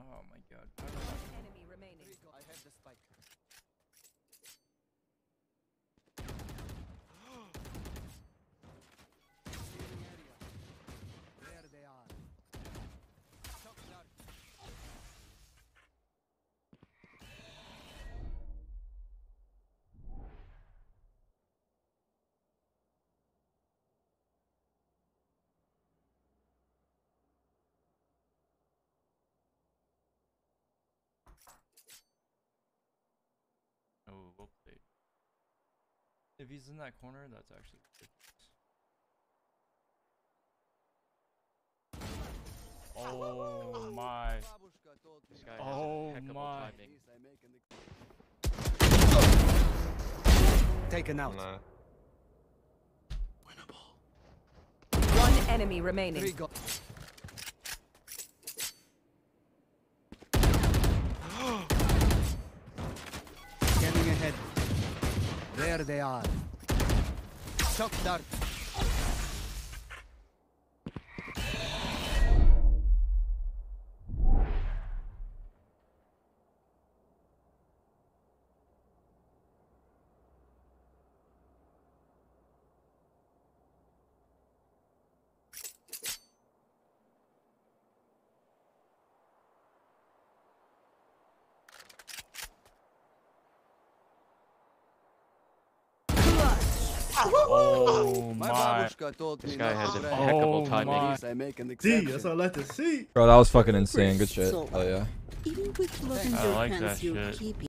Oh my god. Enemy remaining. I have the spike. Ceiling area. There they are. Shock dart. Oh, well played. If he's in that corner, that's actually ridiculous. Oh my. Babushka told me. This guy Oh has impeccable my. timing. This I make an taken out. Nah. One enemy remaining. Three go. Scanning ahead. There they are. Shock dart. Oh My my. babushka told This me guy not has to brag. impeccable Oh timing. my. This I make an See, exception. that's what I like to see. Bro, that was fucking insane. Good shit. So, Oh yeah. even with love in I your like hands, that you shit. keep